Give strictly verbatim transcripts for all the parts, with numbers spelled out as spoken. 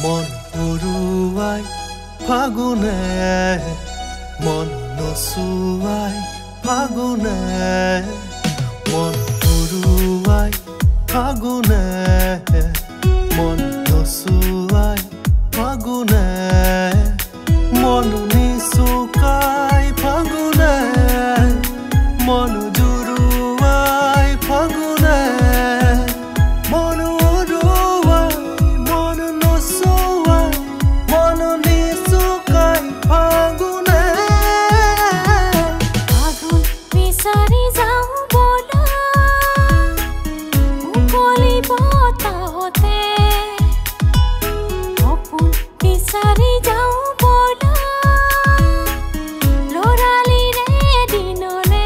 মন উৰুৱাই ফাগুনে মন নচুৱাই ফাগুনে মন উৰুৱাই ফাগুনে মন নচুৱাই ফাগুনে মন নিচুকাই ফাগুনে মন জুৰুৱাই ফাগুনে মন উৰুৱাই মন নচুৱাই মন নিচুকাই ফাগুনে ফাগুন বিচাৰি যাওঁ ব'লা মুকলি বতাহতে সপোন বিচাৰি যাওঁ ব'লা ল'ৰালিৰে দিনলে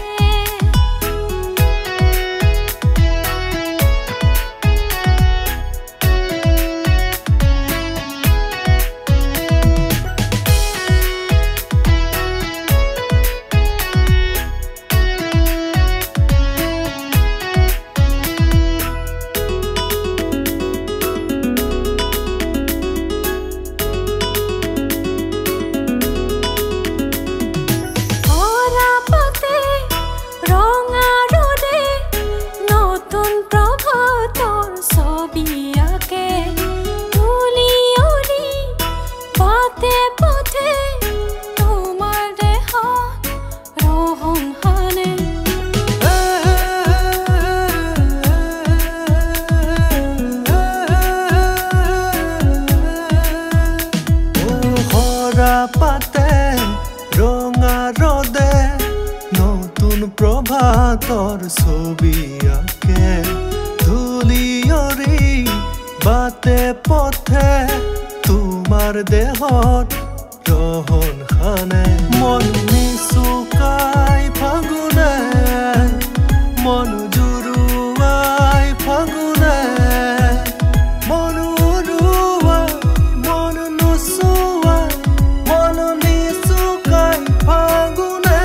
পাতে ৰঙা ৰদে নতুন প্ৰভাতৰ ছবি আঁকে ধূলিয়ৰি বাটে পথে তোমাৰ দেহত ৰহন খানে মন নিচুকাই ফাগুনে মন জুৰুৱাই ফাগুনে মন উৰুৱাই মন নচুৱাই মন নিচুকাই ফাগুনে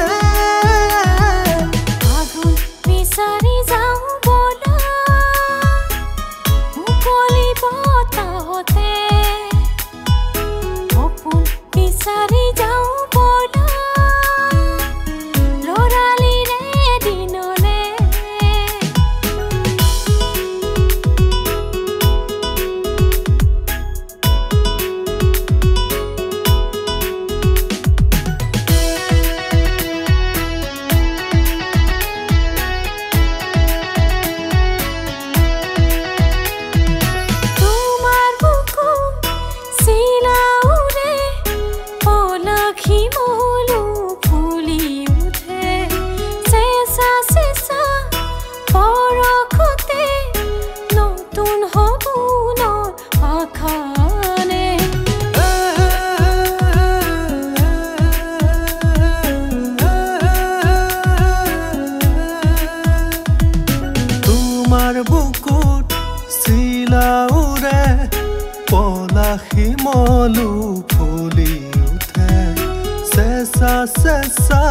ফাগুন বিচাৰি যাওঁ ব'লা মুকলি বতাহতে সপোন বিচাৰি যাওঁ ব'লা ল'ৰালিৰে দিনলে তোমাৰ বুকু চিলাউৰে পলাখি মলু ফুলি উঠে চেঁচা চেঁচা পৰশতে নতুন সপোনৰ আখানে তোমাৰ বুকুত চিলাউৰে পলাশি মলু ফুলি উঠে চেঁচা চেঁচা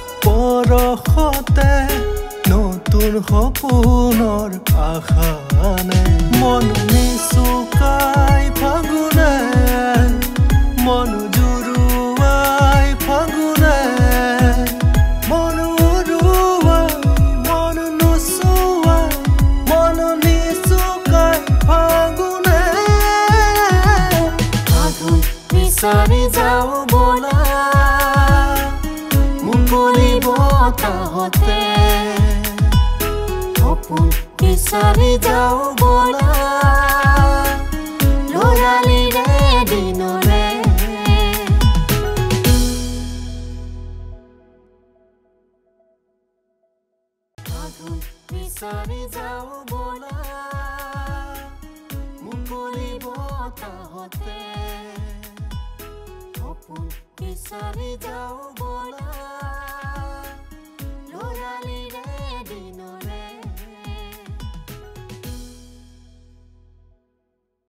পৰশতে নতুন সপোনৰ আশানে মন নিচুকাই ফাগুনে মন জুৰুৱাই ফাগুনে মন উৰুৱাই মন নচুৱাই মন নিচুকাই ফাগুনে ফাগুন বিচাৰি যাওঁ ব'লা মুকলি বতাহতে সপোন বিচাৰি যাওঁ ব'লা ল'ৰালিৰে দিনলে ফাগুন বিচাৰি যাওঁ ব'লা মুকলি বতাহতে সপোন বিচাৰি যাওঁ ব'লা